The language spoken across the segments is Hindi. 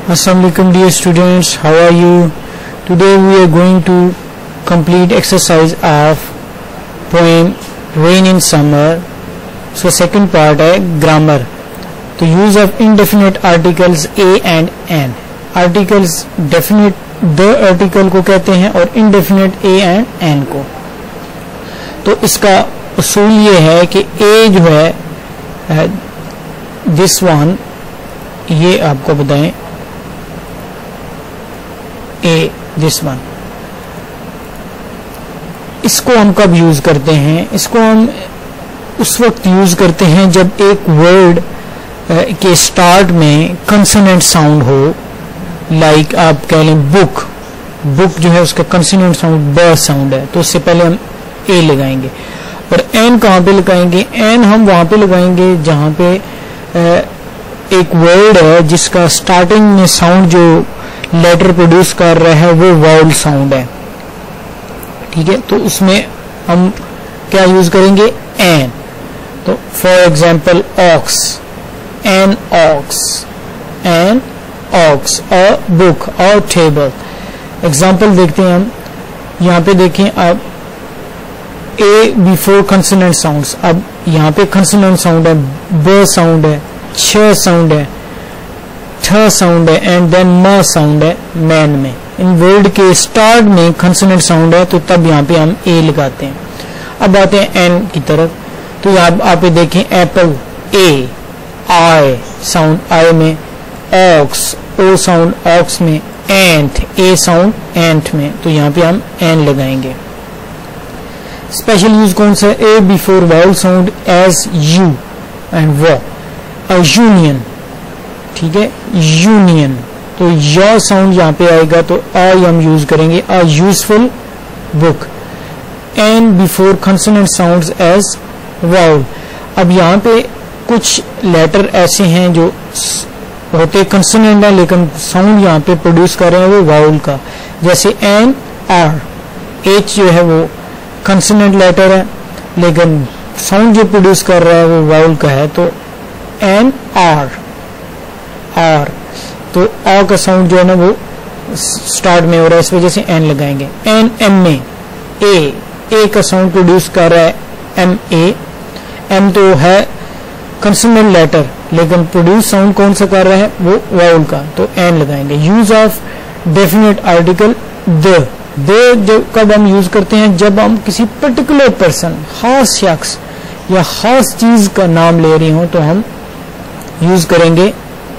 Assalamualaikum dear students, how are you? Today we are going to complete exercise of poem Rain in Summer. So second part है grammar. तो use of indefinite articles a and n. Articles definite the article को कहते हैं और indefinite a and n को. तो इसका उसूल ये है कि a जो है this one, ये आपको बताएं ए दिस वन, इसको हम कब यूज करते हैं? इसको हम उस वक्त यूज करते हैं जब एक वर्ड के स्टार्ट में कंसोनेंट साउंड हो. लाइक आप कह लें बुक, बुक जो है उसका कंसोनेंट साउंड ब साउंड है, तो उससे पहले हम ए लगाएंगे. और एन कहाँ पे लगाएंगे? एन हम वहां पे लगाएंगे जहां पे एक वर्ड है जिसका स्टार्टिंग में साउंड जो लेटर प्रोड्यूस कर रहा है वो वाउल साउंड है. ठीक है, तो उसमें हम क्या यूज करेंगे? एन. तो for example ox, an ox, an ox, और बुक और टेबल. एग्जाम्पल देखते हैं हम. यहाँ पे देखें अब ए बिफोर कंसोनेंट साउंड्स. अब यहाँ पे कंसोनेंट साउंड है, ब साउंड है, छ साउंड है, थ साउंड है, एंड देन म साउंड है मैन में. इन वर्ड के स्टार्ट में कंसोनेंट साउंड है, तो तब यहाँ पे हम ए लगाते हैं. अब आते हैं एन की तरफ. तो यहाँ आप देखें एप्पल ए, आई साउंड आई में, ऑक्स ओ साउंड ऑक्स में, एंट ए साउंड एंट में. तो यहाँ पे हम एन लगाएंगे. स्पेशल यूज कौन सा? A before vowel sound as you and वो. यूनियन, ठीक है, यूनियन. तो य साउंड यहाँ पे आएगा तो आई हम यूज करेंगे. A useful book. An before consonant sounds as vowel. अब यहाँ पे कुछ लेटर ऐसे हैं जो होते कंसोनेंट है लेकिन साउंड यहाँ पे प्रोड्यूस कर रहे हैं वो वाउल का. जैसे एन आर. एच जो है वो कंसोनेंट लेटर है लेकिन साउंड जो प्रोड्यूस कर रहा है वो वाउल का है. तो एन आर, आर. तो आ का साउंड जो है ना वो स्टार्ट में हो रहा है, इस वजह से एन लगाएंगे. एन एम में ए का साउंड प्रोड्यूस कर रहा है एम ए. एम तो है कंसोनेंट लेटर लेकिन प्रोड्यूस साउंड कौन सा कर रहा है? वो वाउल का. तो एन लगाएंगे. Use of definite article the. The कब हम यूज करते हैं? जब हम किसी पर्टिकुलर पर्सन, खास शख्स या खास चीज का नाम ले रहे हो तो हम यूज करेंगे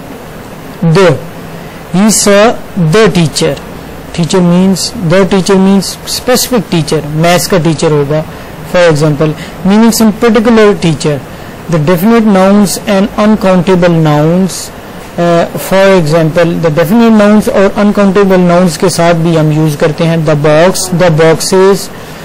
the. He saw the teacher. Teacher means the teacher means specific teacher. Maths का टीचर होगा for example. Meaning some particular teacher. The definite nouns and uncountable nouns. For example, the definite nouns और uncountable nouns के साथ भी हम यूज करते हैं. The box, the boxes.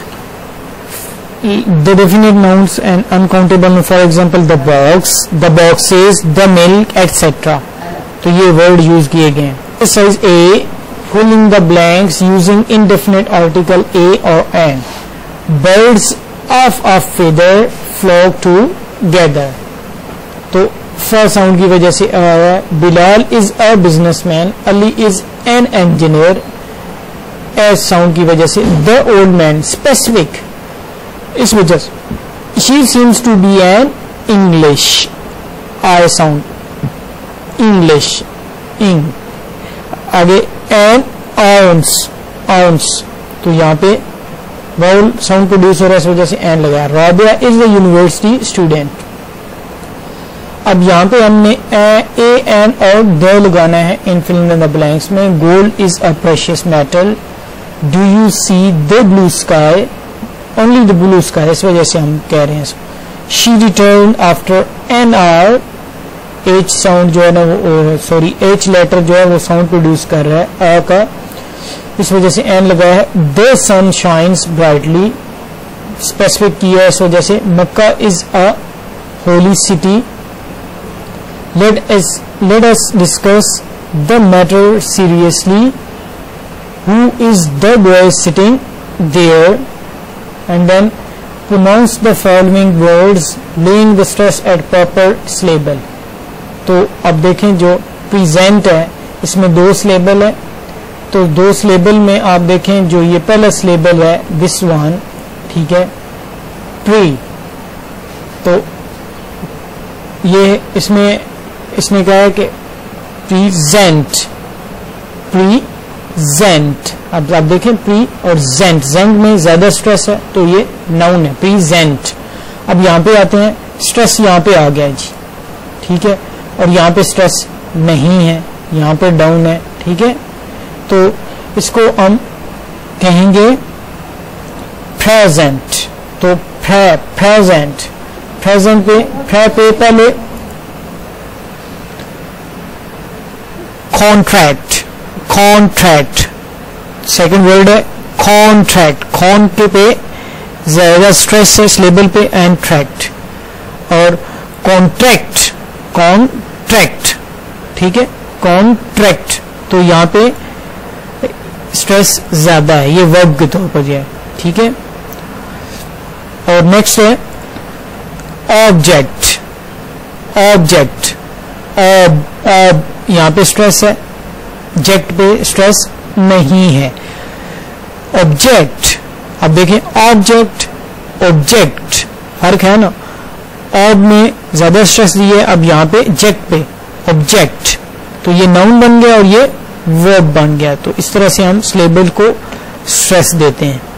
The definite nouns and uncountable, for example, the box, the boxes, the milk, etc. तो ये वर्ड यूज किए गए हैं. Exercise A, fill in the blanks using indefinite article a or n. Birds of a feather flock together. तो फ साउंड की वजह से Bilal is a businessman, Ali is an engineer. S sound की वजह से द ओल्ड मैन, स्पेसिफिक, इस वजह से she seems to be an English. I sound English, eng. आगे एन आउंस, आउंस. तो यहाँ पे वाउल साउंड प्रोड्यूस हो रहा है, इस वजह से एन लगाया. Rabia is the university student. अब यहाँ पे हमने ए एन और द लगाना है इन फिलिंग इन द ब्लैंक्स में. Gold is a precious metal. Do you see the blue sky? Only the blue sky, इस वजह से हम कह रहे हैं. She return after an hour. H sound जो है ना वो सॉरी एच लेटर जो है वो साउंड प्रोड्यूस कर रहा है अ का, इस वजह से एन लगाया है. The sun shines brightly, specific किया है इस वजह से. Mecca is a holy city. Let us discuss the matter seriously. Who is the boy sitting there? And then pronounce the following words laying the stress at proper syllable. तो अब देखें जो प्रेजेंट है इसमें 2 सिलेबल है, तो 2 सिलेबल में आप देखें जो ये पहला सिलेबल है दिस वन, ठीक है, प्री, तो ये इसमें इसने कहा है कि प्रीजेंट, प्रीजेंट। अब आप देखें प्री और जेंट, जेंट में ज्यादा स्ट्रेस है तो ये नाउन है, प्रीजेंट। अब यहां पे आते हैं, स्ट्रेस यहां पे आ गया जी, ठीक है, और यहां पे स्ट्रेस नहीं है, यहां पे डाउन है, ठीक है, तो इसको हम कहेंगे प्रेजेंट। तो प्रेजेंट, प्रेजेंट पे पहले कॉन्ट्रैक्ट, कॉन्ट्रैक्ट सेकंड वर्ड है कॉन्ट्रैक्ट, कॉन के पे ज्यादा स्ट्रेस है सिलेबल पे, एंड ट्रैक्ट, और कॉन्ट्रैक्ट, कॉन्ट्रैक्ट, ठीक है, कॉन्ट्रैक्ट, तो यहां पे स्ट्रेस ज्यादा है, ये वर्ब के तौर पर है, ठीक है। और नेक्स्ट है ऑब्जेक्ट, ऑब्जेक्ट, ऑब यहां पे स्ट्रेस है, जेक्ट पे स्ट्रेस नहीं है। ऑब्जेक्ट, अब देखें ऑब्जेक्ट, ऑब्जेक्ट फर्क है ना, ऑब में ज्यादा स्ट्रेस दी है, अब यहां पे जेक्ट पे ऑब्जेक्ट, तो ये नाउन बन गया और ये वर्ब बन गया। तो इस तरह से हम सिलेबल को स्ट्रेस देते हैं।